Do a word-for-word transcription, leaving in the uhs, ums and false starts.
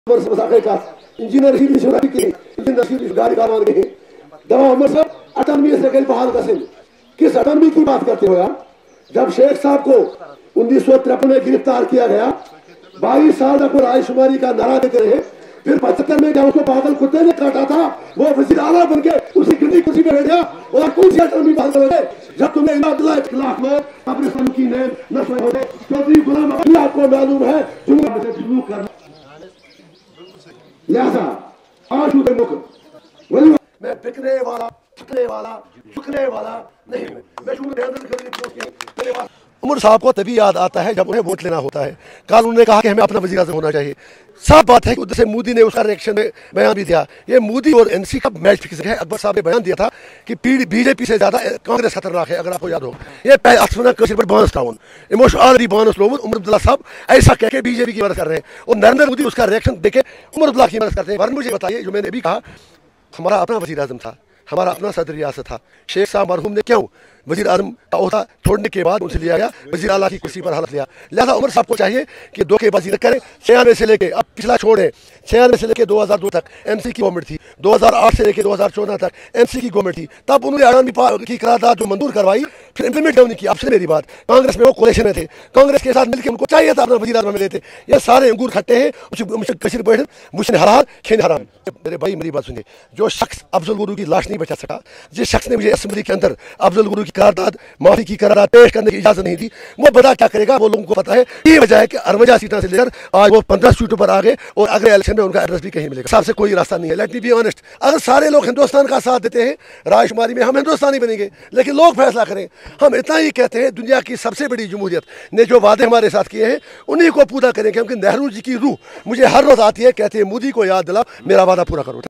Engineer engineer गाड़ी का मान गए दवा उमर साहब अटानवी से कहीं बहाल कसें किस अटानवी की बात करते हो यार। जब शेख साहब को उन्नीस सौ तिरपन में गिरफ्तार किया गया, बाईस साल तक वो रायशुमारी का नारा देते रहे, फिर पचहत्तर में जब उसको पागल कुत्ते ने काटा था वो वजीर आला बन के उसी गिरनी कुर्सी पे बैठ गया और कौन सी अटानवी बात करोगे जब तुमने इमादुल्लाह के खिलाफ में अपने सन की ने नस्ल होते चौधरी गुलाम अली आपको मालूम है जुम्मन से शुरू करना लिहाजा आज के मुख मैं बिकने वाला थकने वाला झुकने वाला नहीं हूँ। मैं शुरू में उमर साहब को तभी याद आता है जब उन्हें वोट लेना होता है। कल उन्होंने कहा कि हमें अपना वज़ीर आज़म होना चाहिए। साफ बात है कि उधर से मोदी ने उसका रिएक्शन में बयान भी दिया। ये मोदी और एनसी का मैच फिक्स है। अकबर साहब ने बयान दिया था कि बीजेपी से ज्यादा कांग्रेस खतरनाक है। अगर आपको याद हो, ये बानस टाउन इमोशन ऑलरेडी बानस लोग उमर अब्दुल्ला साहब ऐसा कह के बीजेपी की मदद कर रहे हैं और नरेंद्र मोदी उसका रिएक्शन देके उमर अब्दुल्ला की मदद करते हैं। मुझे बताइए, जो मैंने भी कहा, हमारा अपना वज़ीर आज़म था, हमारा अपना सदर रियासत था। शेख साहब मरहूम ने क्यों वज़ीर आज़म का ओहदा छोड़ने के बाद उनसे लिया गया, वज़ीर आला की कुर्सी पर हालत लिया। लिहाजा उमर साहब को चाहिए कि धोखेबाजी न करें। छियानवे से लेके अब पिछला छोड़े, छियानवे से लेके दो हज़ार दो तक एमसी की गवर्नमेंट थी, दो हज़ार आठ से लेके दो हज़ार चौदह तक एमसी की गवर्नमेंट थी। तब उन्होंने अटानवी की करारदाद जो मंजूर करवाई, फिर इंप्लीमेंट नहीं की। अब से मेरी बात, कांग्रेस में वो कोलेशन में थे, कांग्रेस के साथ मिलकर उनको चाहिए था अपना वज़ीर आज़म में लेते। ये सारे अंगूर खट्टे हैं, कशीर बैठ मुश्किल हरार खेन हराम। मेरे भाई मेरी बात सुनिए, जो शख्स अफजल गुरु की लाश नहीं बचा सका, जिस शख्स ने मुझे असेंबली के अंदर अफजल गुरु की करारदाद माफी की करारदाद पेश करने की इजाजत नहीं दी, वो बता क्या करेगा, वो लोगों को पता है। ये वजह है कि अरवंजा सीटों से लेकर आज वो पंद्रह सीटों पर आ गए और अगले इलेक्शन में उनका एड्रेस भी कहीं मिलेगा। सबसे कोई रास्ता नहीं है। लेट मी बी ऑनेस्ट, अगर सारे लोग हिंदुस्तान का साथ देते हैं रायशुमारी में, हम हिंदुस्तानी बनेंगे। लेकिन लोग फैसला करें। हम इतना ही कहते हैं, दुनिया की सबसे बड़ी जमहूरियत ने जो वादे हमारे साथ किए हैं उन्हीं को पूरा करें। क्योंकि नेहरू जी की रूह मुझे हर रोज आती है, कहते हैं मोदी को याद दिला, मेरा वादा पूरा करो।